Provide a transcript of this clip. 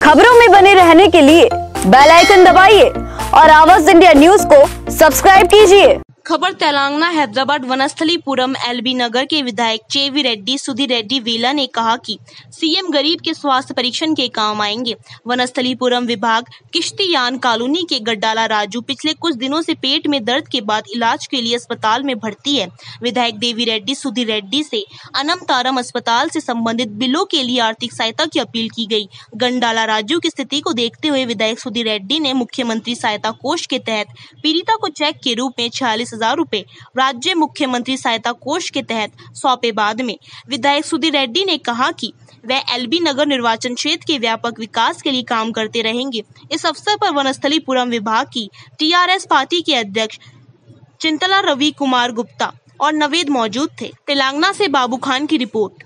खबरों में बने रहने के लिए बेल आइकन दबाइए और आवाज इंडिया न्यूज को सब्सक्राइब कीजिए। खबर तेलंगाना हैदराबाद वनस्थलीपुरम एलबी नगर के विधायक चेवी रेड्डी सुधीर रेड्डी वेला ने कहा कि सीएम गरीब के स्वास्थ्य परीक्षण के काम आएंगे। वनस्थलीपुरम विभाग किश्तीयान कॉलोनी के गड्डाला राजू पिछले कुछ दिनों से पेट में दर्द के बाद इलाज के लिए अस्पताल में भर्ती है। विधायक देवी रेड्डी सुधीर रेड्डी से अनंतारम अस्पताल से संबंधित बिलों के लिए आर्थिक सहायता की अपील की गई। गंडाला राजू की स्थिति को देखते हुए विधायक सुधीर रेड्डी ने मुख्यमंत्री सहायता कोष के तहत पीड़िता को चेक के रूप में 46,000 रुपए राज्य मुख्यमंत्री सहायता कोष के तहत सौंपे। बाद में विधायक सुधीर रेड्डी ने कहा कि वह एलबी नगर निर्वाचन क्षेत्र के व्यापक विकास के लिए काम करते रहेंगे। इस अवसर पर वनस्थलीपुरम विभाग की टीआरएस पार्टी के अध्यक्ष चिंतला रवि कुमार गुप्ता और नवेद मौजूद थे। तेलंगाना से बाबू खान की रिपोर्ट।